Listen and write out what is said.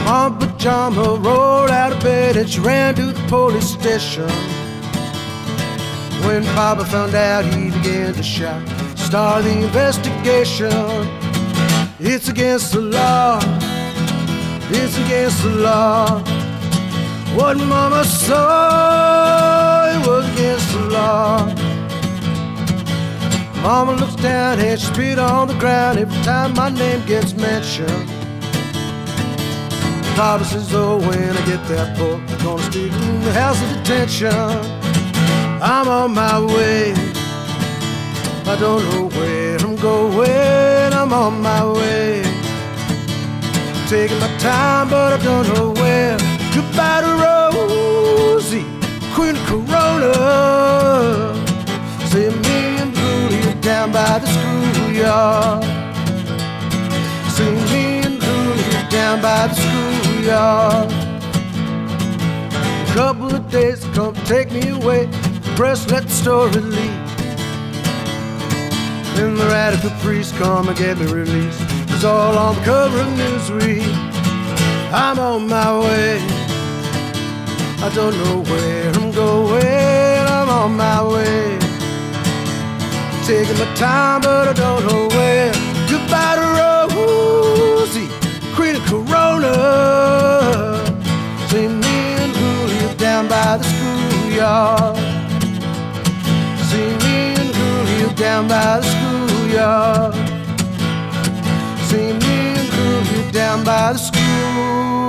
Mama Pajama rolled out of bed and she ran to the police station. When Papa found out, he began to shout, start the investigation. It's against the law, it's against the law. What Mama saw, it was against the law. Mama looks down and she spit on the ground every time my name gets mentioned. Papa says, oh, when I get that book, I'm gonna stick in the house of detention. I'm on my way, I don't know where I'm going, I'm on my way. Taking my time, but I don't know where. Goodbye to Rosie, Queen of Corona. See me and Julia down by the schoolyard. See me and Julia down by the schoolyard. A couple of days to come take me away. The press let the story leak. Then the radical priest come and get me released. It's all on the cover of Newsweek. I'm on my way, I don't know where I'm going, I'm on my way. Taking my time, but I don't know where. Goodbye to Rosie, Queen of Corona. See me and Julia down by the schoolyard. See me and Julia down by the schoolyard. See me and Julia down by the school.